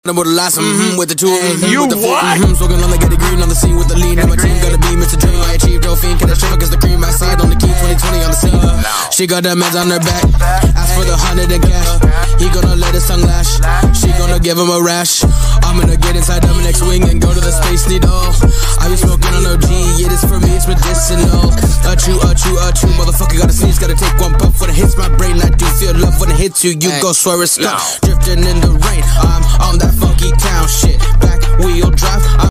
with the last with the two You with the what? Smoking on the get the green on the scene with the lean. And my team gotta be Mr. Dream. I achieved no fiend, can I show cause the cream I see it on the key 2020 on the scene. She got the meds on her back. Ask for the 100 in cash. He gonna let his tongue lash. She gonna give him a rash. I'm gonna get inside the next wing and go to the Space Needle. I be smoking on OG, it is for me, it's medicinal. Achoo, motherfucker gotta sneeze, gotta take one puff when it hits my brain. I do feel love when it hits you, you go swear it's stuck. Drifting in the rain, I'm on that funky town shit. Back wheel drive.